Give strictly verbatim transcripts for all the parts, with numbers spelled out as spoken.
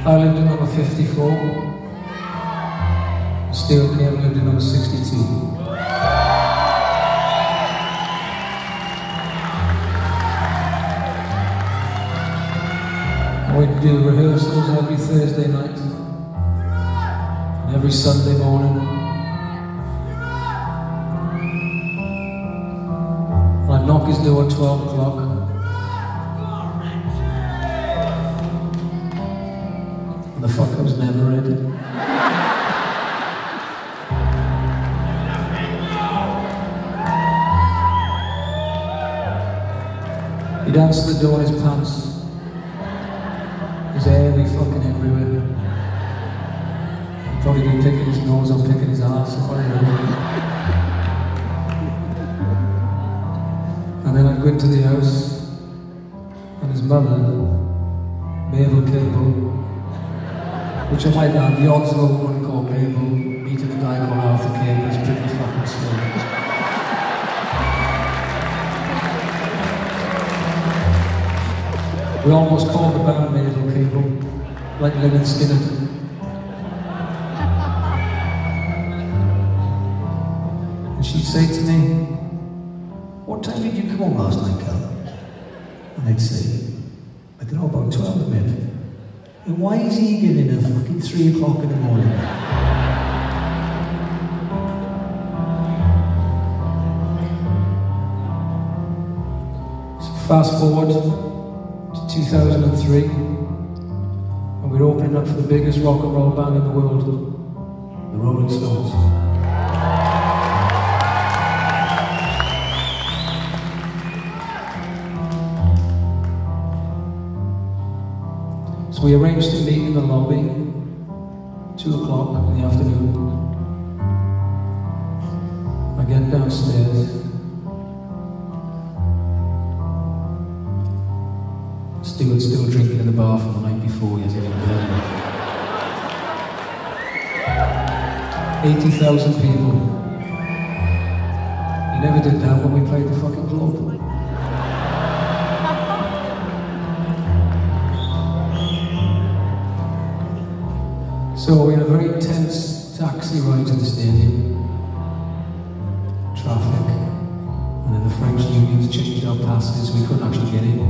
I lived in number fifty-four. Stuart Cable lived in number sixty-two. We'd do rehearsals every Thursday night and every Sunday morning. And I'd knock his door at twelve o'clock. And the fucker was never ready. He'd answer the door in his pants. His hair be fucking everywhere. He'd probably be picking his nose or picking his arse or whatever. And then I'd go into the house, and his mother, Mabel Cable, which I might add, the odds of a woman called Mabel meeting a guy called Arthur Cable is pretty fucking slow. We almost called the band Mabel Cable, like Lynyrd Skynyrd. And she'd say to me, "What time did you come home last night, Cal?" And I'd say, "I don't know, about twelve, maybe." And why is he getting in at fucking three o'clock in the morning? So fast forward two thousand three, and we're opening up for the biggest rock and roll band in the world, the Rolling Stones. So we arranged to meet in the lobby, two o'clock in the afternoon. I get downstairs. Stuart's still drinking in the bar from the night before, he hasn't been to bed. eighty thousand people. He never did that when we played the fucking club. So we had a very intense taxi ride to the stadium. Traffic. And then the French unions changed our passes, we couldn't actually get in.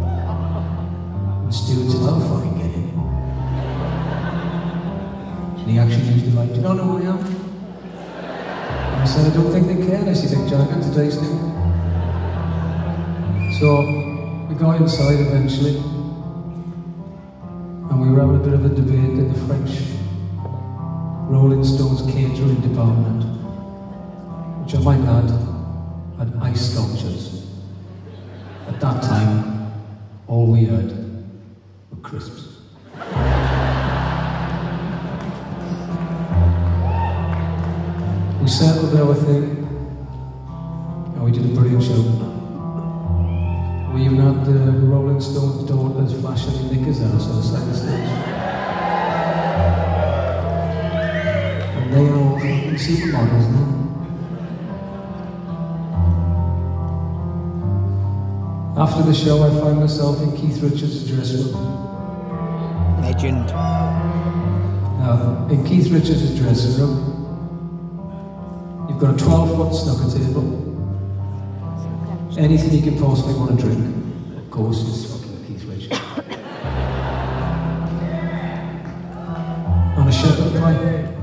Stuart said, "I'll fucking get in." And he actually used the light. "Do you not know who I am?" And I said, "I don't think they care unless you think jacket today, Stu." So we got inside eventually, and we were having a bit of a debate in the French Rolling Stones catering department, which I might add had ice sculptures. At that time, all we had crisps. We settled our thing, and we did a brilliant show. We even had the Rolling Stones daughters flashing knickers at us on the side of the stage. And they are all fucking supermodels now. After the show, I found myself in Keith Richards' dressing room. Legend. Now, in Keith Richards' dressing room, you've got a twelve foot snooker table. Anything you could possibly want to drink. Of course, it's fucking Keith Richards. And a shepherd pie.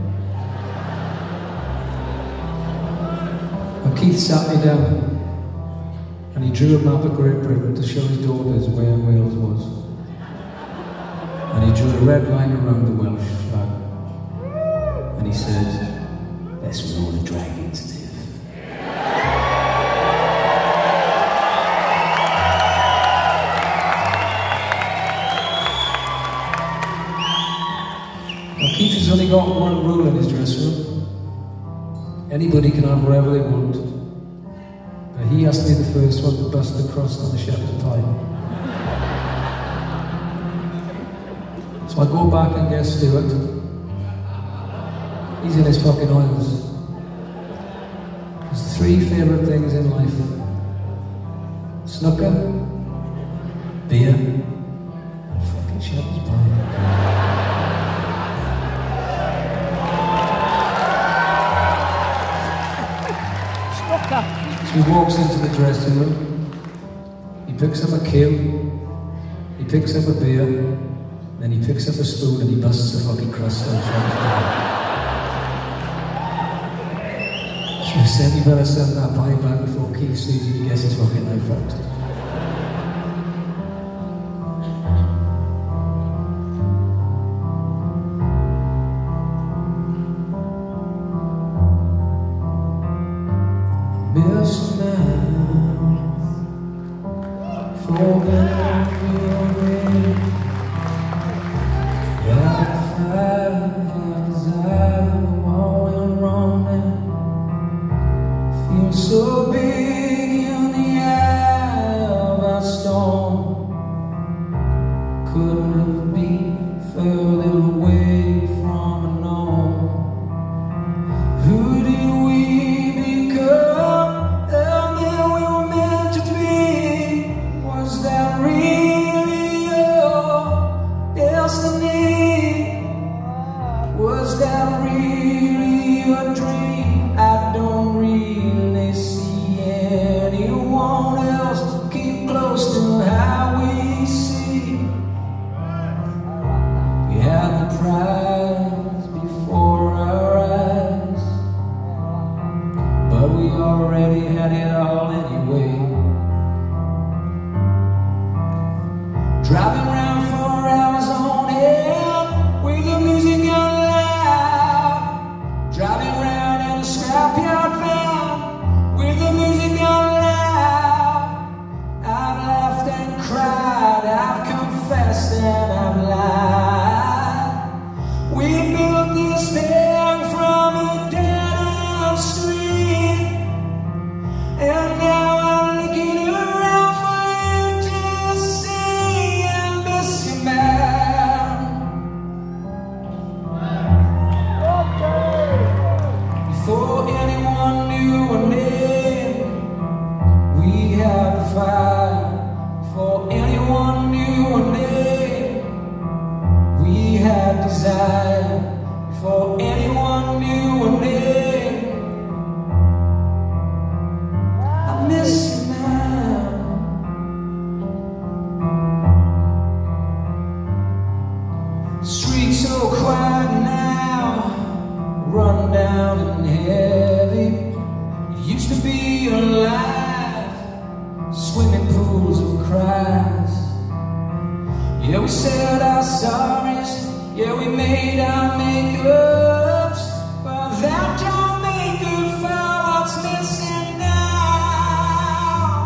And Keith sat me down, and he drew a map of Great Britain to show his daughters where Wales was. And he drew a red line around the Welsh flag. And he said, "That's where all the dragons live." Now Keith has only got one rule in his dressing room. Anybody can have whatever they want. But he has to be the first one to bust the crust on the shepherd's pie. So I go back and get Stuart. He's in his fucking oils. His three favourite things in life: snooker, beer, and fucking shepherd's pie. She walks into the dressing room. He picks up a kill. He picks up a beer. Then he picks up a spoon and he busts a fucking crust on Sean's pie. She said, "You better send that pie back before Keith sees you to get his fucking knife out." Miss now, forget me, like fire desire, all went wrong now. Feel so big in the eye of our storm. Couldn't have been further away from a norm. Who did we become? Was that really a dream? I don't really see anyone else to keep close to how we see. We had the prize before our eyes, but we already had it all anyway. Driving around for hours on end with the music on loud. Driving around in a scrapyard van with the music on loud. I've laughed and cried, I've confessed and I've lied. We built this thing from a dead-end street, and now I'm looking around for you to see and miss you, man. Before anyone knew our name, we had to fight. Before anyone knew our name, we had desire. Before anyone knew our name, I miss you now. Streets so quiet now, run down and heavy. It used to be alive, swimming pools of cries. Yeah, we said our sorries, yeah, we made our makeups, but that don't make good for what's missing now.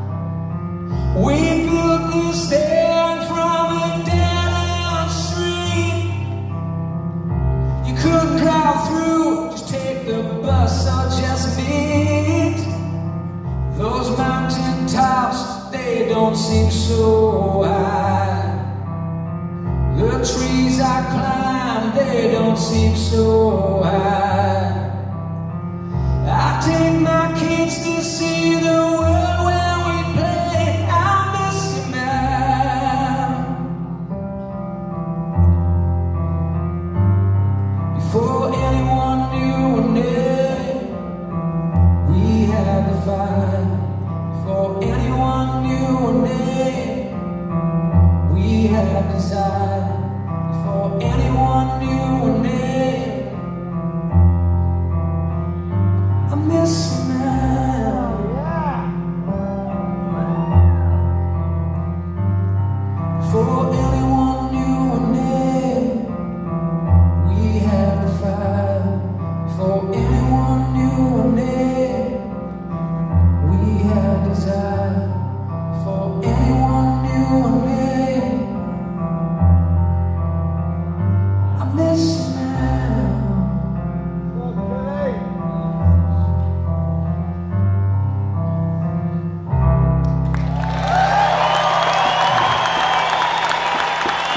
We built this thing from a dead-end street. You couldn't drive through, just take the bus or just meet. Those mountain tops, they don't seem so high. The trees I climb, they don't seem so high.